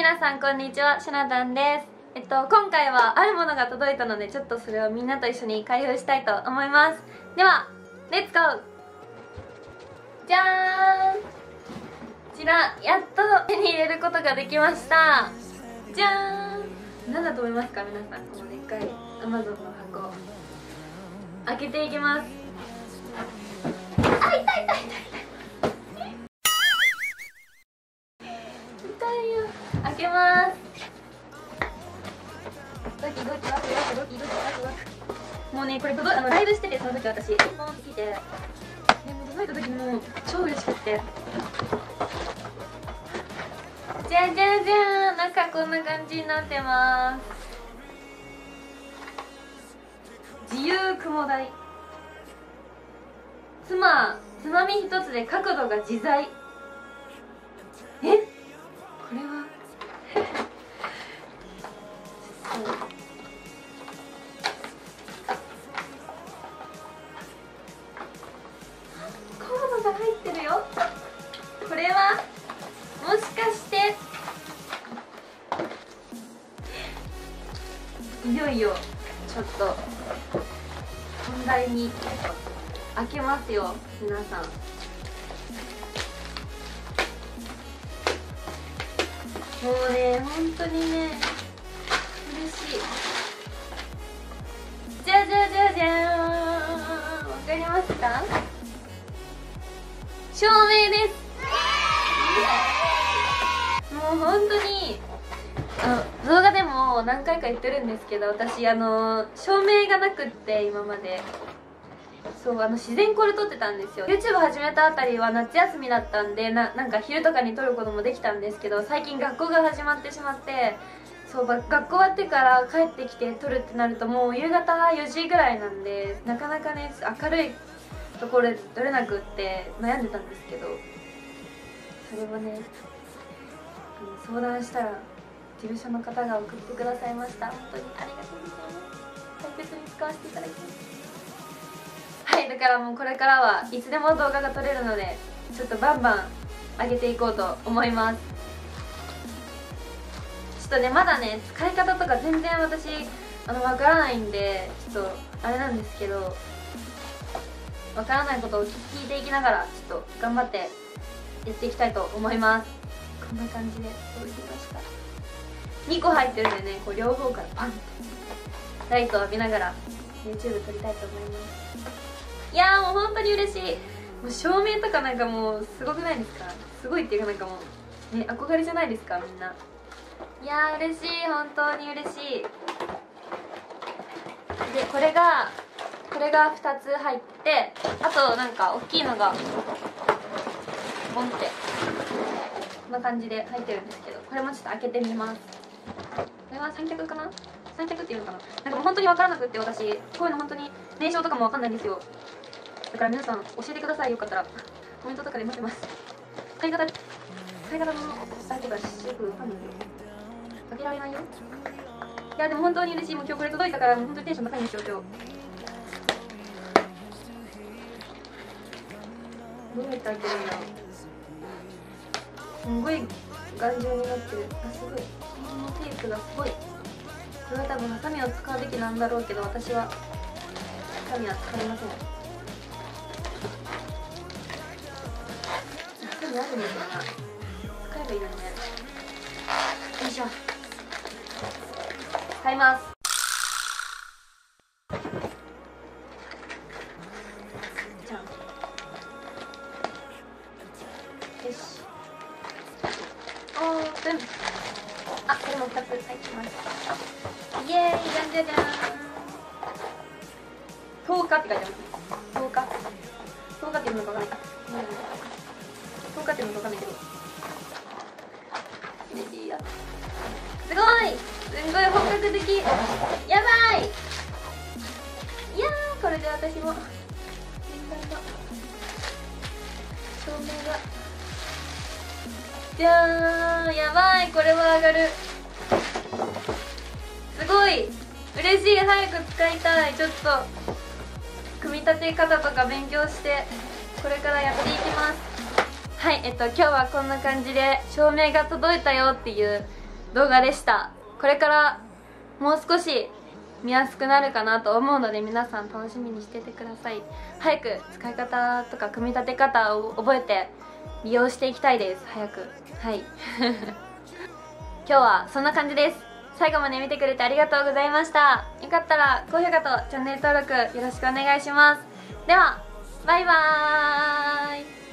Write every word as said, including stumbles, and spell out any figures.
皆さんこんにちは、しなたんです。えっと今回はあるものが届いたので、ちょっとそれをみんなと一緒に開封したいと思います。ではレッツゴー。じゃーん、こちらやっと手に入れることができました。じゃーん、何だと思いますか皆さん。このでっかい アマゾン の箱開けていきます。あ、痛い痛い痛い痛い開けます。ドキドキワクワクドキドキワクワク。もうねこれ届いあのライブしてて、その時私ポンって来て、でも届いた時も超嬉しくて、じゃんじゃんじゃん、中こんな感じになってます。自由雲台、つまつまみ一つで角度が自在。え、これはコードが入ってるよ。これはもしかしていよいよちょっと本題に開けますよ皆さん。もうね本当にね嬉しい。じゃじゃじゃじゃーん、わかりますか？照明です。もう本当にあの動画でも何回か言ってるんですけど、私あの照明がなくって今まで。そうあの自然光で撮ってたんですよ。 YouTube 始めたあたりは夏休みだったんで、ななんか昼とかに撮ることもできたんですけど、最近学校が始まってしまって、そう学校終わってから帰ってきて撮るってなるともう夕方よじぐらいなんで、なかなかね明るいところで撮れなくって悩んでたんですけど、それをね相談したら事務所の方が送ってくださいました。本当にありがとうございます。大切に使わせていただきます。はい、だからもうこれからはいつでも動画が撮れるので、ちょっとバンバン上げていこうと思います。ちょっとねまだね使い方とか全然私あのわからないんで、ちょっとあれなんですけど、わからないことを聞いていきながらちょっと頑張ってやっていきたいと思います。こんな感じで届きました。にこ入ってるんでね、こう両方からパンってライトを浴びながら YouTube 撮りたいと思います。いやーもう本当に嬉しい。もう照明とかなんかもうすごくないですか？すごいっていうかなんかもうね憧れじゃないですかみんな。いやー嬉しい、本当に嬉しい。でこれがこれがふたつ入って、あとなんか大きいのがボンってこんな感じで入ってるんですけど、これもちょっと開けてみます。これは三脚かな、三脚っていうのかな、なんかもう本当に分からなくって、私こういうの本当に名称とかも分かんないんですよ。だから皆さん教えてください。よかったらコメントとかで待ってます。使い方使い方のあれとかよくわかんないけど開けられないよ。いやでも本当に嬉しい。もう今日これ届いたからもう本当にテンション高いんですよ今日。どうやって開けるんだろう。すごい頑丈になってる。あすごい、このテープがすごい。これは多分ハサミを使うべきなんだろうけど、私はハサミは使いません。あるんですよな、使えばいいのにね。よいしょ、買います。じゃん、よし、オープン。あ、これもふたつ入ってます。イエーイ、じゃんじゃじゃーん。とおかって書いてます。とおかとおかっていうのかわかんないか、とおかっていうのかわかんないけど嬉しいよ。すごいすんごい本格的、やばい。いやーこれで私も念願の照明がじゃーん、やばい、これは上がる。すごい嬉しい、早く使いたい。ちょっと組み立て方とか勉強してこれからやっていきます。はい、えっと今日はこんな感じで照明が届いたよっていう動画でした。これからもう少し見やすくなるかなと思うので、皆さん楽しみにしててください。早く使い方とか組み立て方を覚えて利用していきたいです。早く。はい今日はそんな感じです。最後まで見てくれてありがとうございました。よかったら高評価とチャンネル登録よろしくお願いします。ではバイバーイ。